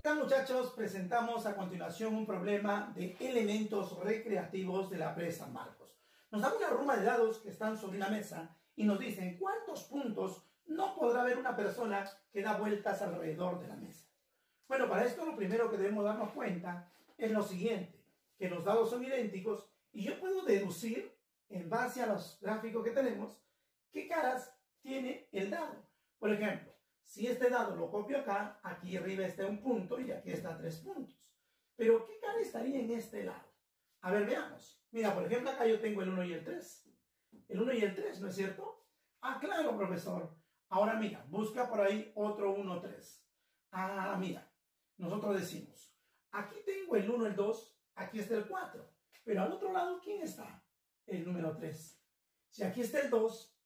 Hola muchachos, presentamos a continuación un problema de elementos recreativos de la presa San Marcos. Nos dan una ruma de dados que están sobre una mesa y nos dicen cuántos puntos no podrá haber una persona que da vueltas alrededor de la mesa. Bueno, para esto lo primero que debemos darnos cuenta es lo siguiente, que los dados son idénticos y yo puedo deducir, en base a los gráficos que tenemos, qué caras tiene el dado. Por ejemplo, si este dado lo copio acá, aquí arriba está un punto y aquí está 3 puntos. Pero, ¿qué cara estaría en este lado? A ver, veamos. Mira, por ejemplo, acá yo tengo el 1 y el 3. El 1 y el 3, ¿no es cierto? Ah, claro, profesor. Ahora mira, busca por ahí otro 1, 3. Ah, mira, nosotros decimos, aquí tengo el 1, el 2, aquí está el 4. Pero al otro lado, ¿quién está? El número 3. Si aquí está el 2,